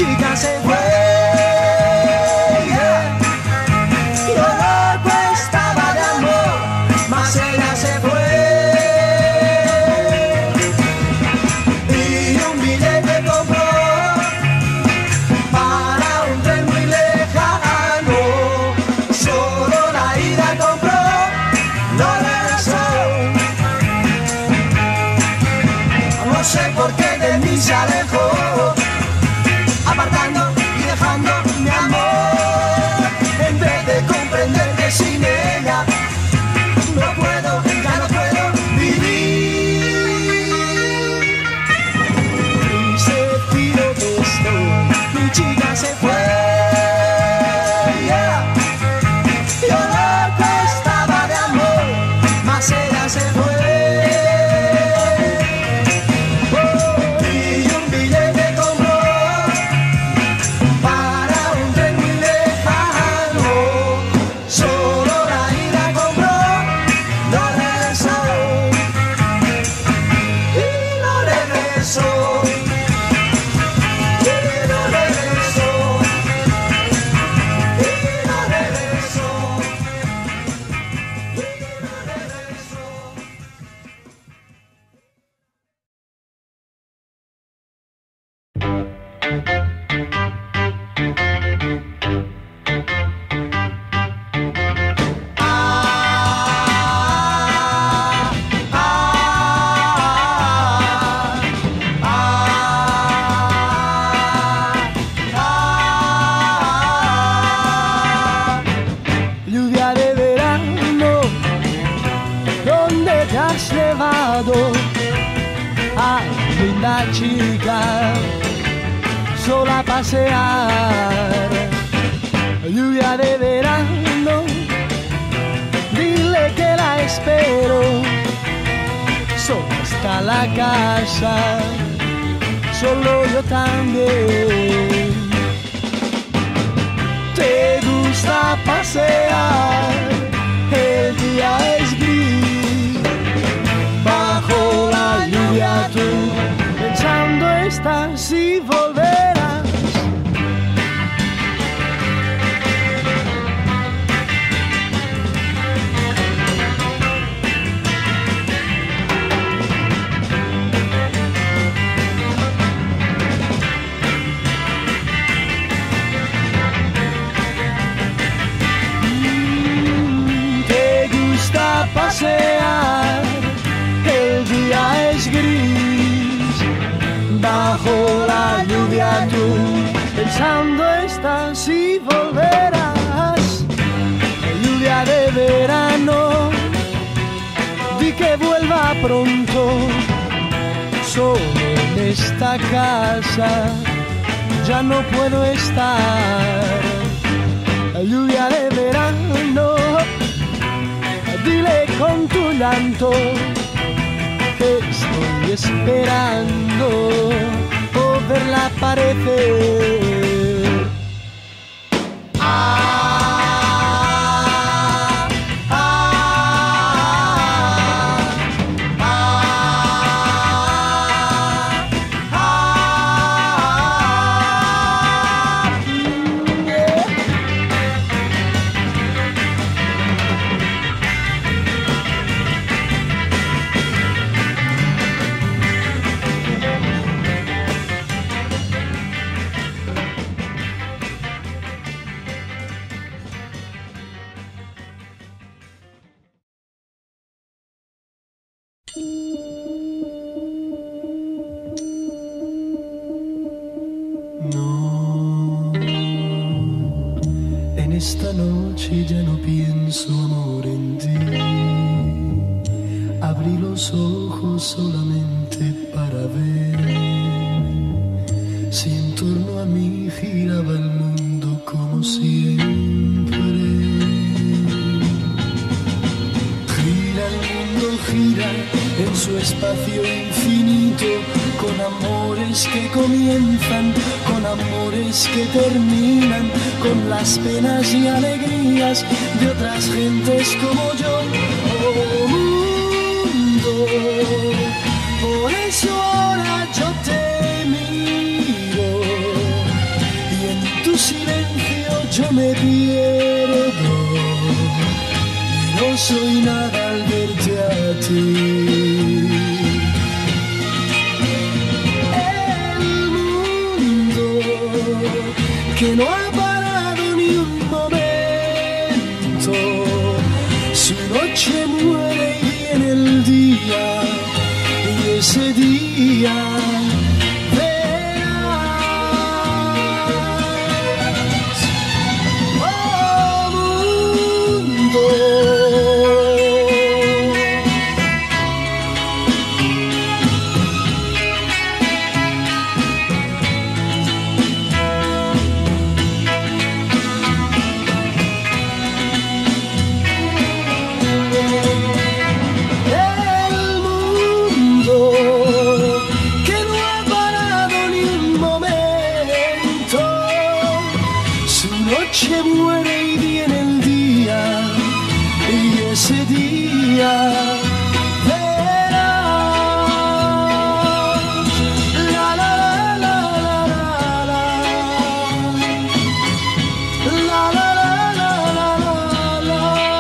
chica se fue. Yo loco estaba de amor, mas ella se fue. Y un billete compró para un tren muy lejano. Solo la ida compró, no regresó. No sé por qué de mí se alejó, apartando y dejando mi amor. En vez de comprender que sin ella no puedo, ya no puedo vivir. Triste tiro que estoy, mi chica se fue. Yo loco estaba de amor, mas ella se fue. Chica, sola a pasear, lluvia de verano, dile que la espero, sola está la casa, solo yo también. Te gusta pasear, el día es gris, bajo la lluvia tú pensando estás si volverás. Te gusta pasear, el día es gris, bajo la lluvia tú pensando estás si volverás. Lluvia de verano, di que vuelva pronto, solo en esta casa ya no puedo estar. Lluvia de verano, dile con tu llanto que estoy esperando por verla aparecer. Esta noche ya no pienso, amor, en ti. Abrí los ojos solamente para ver si en torno a mí giraba el mundo como siempre. Gira el mundo, gira en su espacio infinito, con amores que comienzan, con amores que terminan, con las penas y alegrías de otras gentes como yo. Oh mundo, por eso ahora yo te miro, pierdo y no soy nada al verte a ti. El mundo que no ha parado ni un momento, su noche muere y viene el día, y ese día verás, oh mundo. Se muere y viene el día, y ese día verás. La la la la la la la la la la la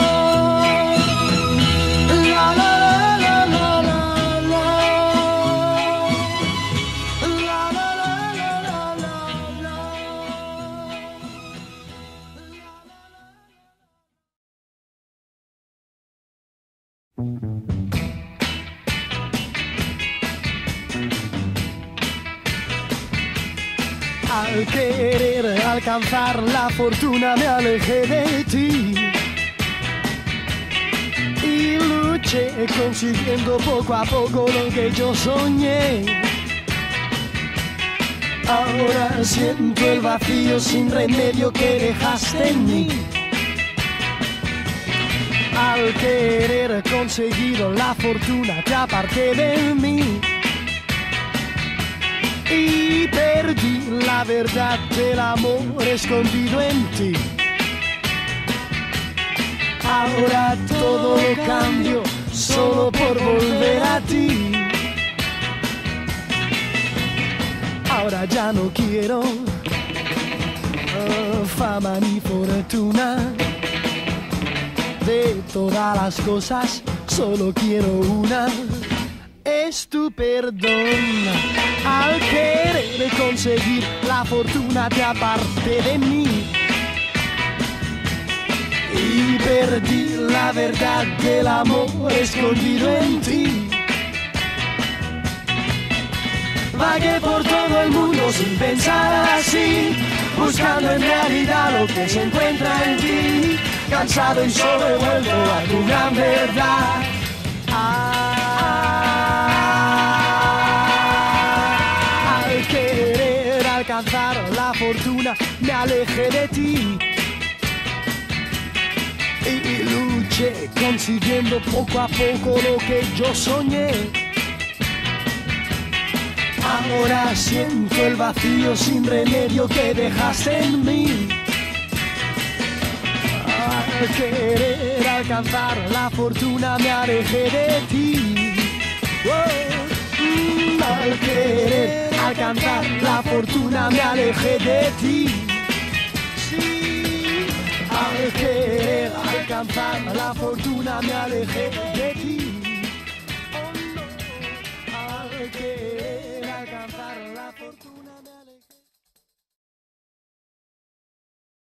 Al querer alcanzar la fortuna me alejé de ti y luché consiguiendo poco a poco lo que yo soñé. Ahora siento el vacío sin remedio que dejaste en mí. Al querer conseguir la fortuna te aparté de mí y perdí la verdad del amor escondido en ti. Ahora todo lo cambio solo por volver a ti. Ahora ya no quiero fama ni fortuna. De todas las cosas solo quiero una. Es tu perdón. Al querer conseguir la fortuna te aparté de mí y perdí la verdad del amor escondido en ti. Vagué por todo el mundo sin pensar así, buscando en realidad lo que se encuentra en ti. Cansado y solo he vuelto a tu gran verdad. Al querer alcanzar la fortuna me alejé de ti y luché consiguiendo poco a poco lo que yo soñé. Ahora siento el vacío sin remedio que dejaste en mí. Al querer alcanzar la fortuna me alejé de ti. Al querer alcanzar la fortuna me alejé de ti. Sí. Al querer alcanzar la fortuna me alejé de ti.